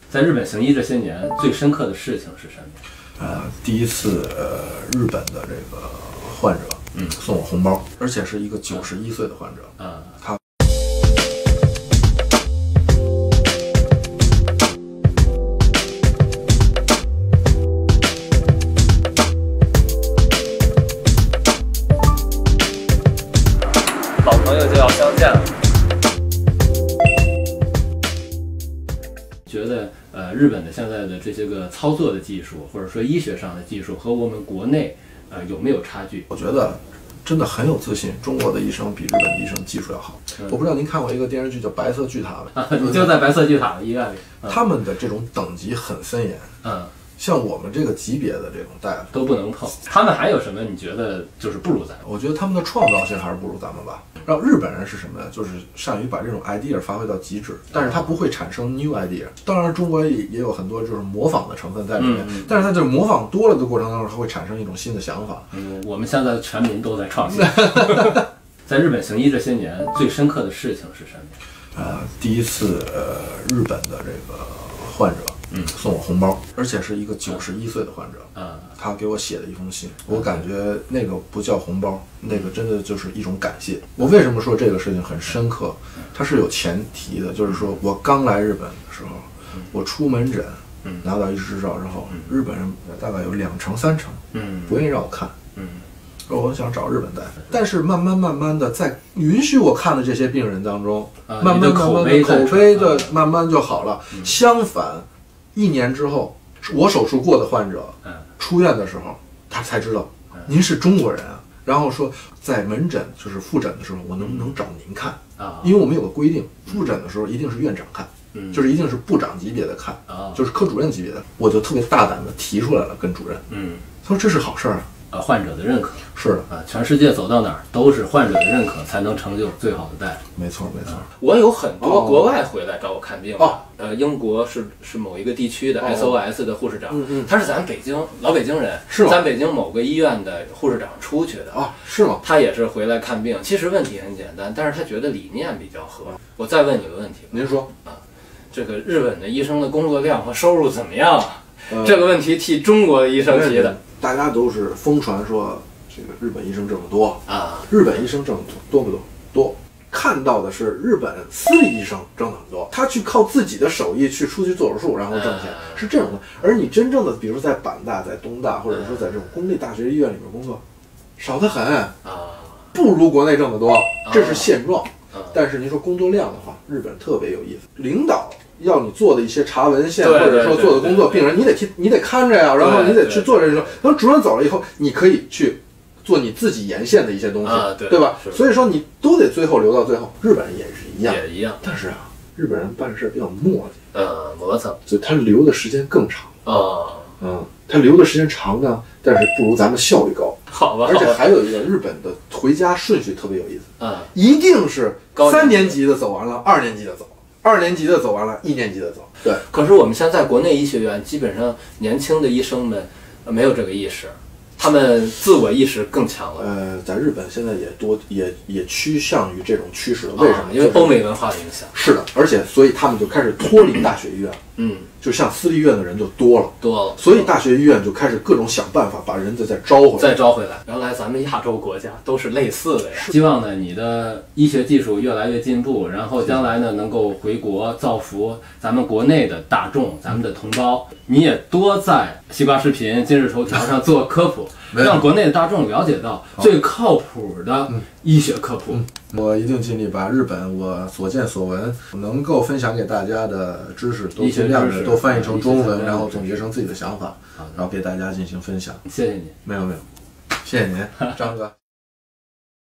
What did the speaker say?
在日本行医这些年，最深刻的事情是什么？ 第一次日本的这个患者送我红包，而且是一个91岁的患者他。 老朋友就要相见了。觉得日本的现在的这些个操作的技术，或者说医学上的技术，和我们国内有没有差距？ 我觉得真的很有自信，中国的医生比日本的医生技术要好。我不知道您看过一个电视剧叫《白色巨塔》吗？ 你就在白色巨塔的医院里， 他们的这种等级很森严。像我们这个级别的这种大夫都不能碰。他们还有什么你觉得就是不如咱们？ 我觉得他们的创造性还是不如咱们吧。然后日本人是什么呢？就是善于把这种 idea 发挥到极致，但是它不会产生 new idea。当然，中国也有很多就是模仿的成分在里面，但是它这模仿多了的过程当中，它会产生一种新的想法。 我们现在全民都在创新。在日本行医这些年，最深刻的事情是什么？ 第一次日本的这个患者送我红包，而且是一个91岁的患者他给我写了一封信，我感觉那个不叫红包，那个真的就是一种感谢。我为什么说这个事情很深刻？它是有前提的，就是说我刚来日本的时候，我出门诊拿到医师执照之后，日本人大概有2成3成不愿意让我看。我想找日本大夫，但是慢慢的，在允许我看的这些病人当中，慢慢的口碑的慢慢就好了。相反，1年之后，我手术过的患者出院的时候，他才知道您是中国人啊。然后说在门诊就是复诊的时候，我能不能找您看因为我们有个规定，复诊的时候一定是院长看，就是一定是部长级别的看，就是科主任级别的。我就特别大胆的提出来了，跟主任，他说这是好事啊。 患者的认可是的全世界走到哪儿都是患者的认可才能成就最好的大夫。 没错。 我有很多国外回来找我看病英国是某一个地区的 SOS 的护士长，他是咱北京老北京人， 是吗？ 咱北京某个医院的护士长出去的是吗？ 他也是回来看病，其实问题很简单，但是他觉得理念比较合。我再问你个问题， 您说这个日本的医生的工作量和收入怎么样这个问题替中国的医生提的。 大家都是疯传说这个日本医生挣得多日本医生挣得多不多？多。看到的是日本私立医生挣得很多，他去靠自己的手艺去出去做手术，然后挣钱，是这种的。而你真正的，比如在阪大、在东大，或者说在这种公立大学医院里面工作，少得很不如国内挣得多，这是现状。但是您说工作量的话，日本特别有意思，领导要你做的一些查文献，或者说做的工作，病人你得看着呀，然后你得去做这个。等主任走了以后，你可以去做你自己沿线的一些东西，对吧？所以说你都得最后留到最后。日本人也是一样，但是日本人办事比较磨叽， 磨蹭， 所以他留的时间更长他留的时间长呢，但是不如咱们效率高。 好吧。 而且还有一个，日本的回家顺序特别有意思一定是3年级的走完了，2年级的走，2年级的走完了，1年级的走。对。可是我们现在国内医学院基本上年轻的医生们没有这个意识，他们自我意识更强了。 在日本现在也趋向于这种趋势了。为什么？ 因为欧美文化的影响。 是的，而且所以他们就开始脱离大学医院。就像私立医院的人就多了，所以大学医院就开始各种想办法把人再招回来。原来咱们亚洲国家都是类似的呀。希望呢你的医学技术越来越进步，然后将来呢能够回国造福咱们国内的大众，咱们的同胞。你也多在西瓜视频、今日头条上做科普，让国内的大众了解到最靠谱的医学科普。我一定尽力把日本我所见所闻能够分享给大家的知识都尽量的都翻译成中文，然后总结成自己的想法，然后给大家进行分享。谢谢你。没有，谢谢您，张哥。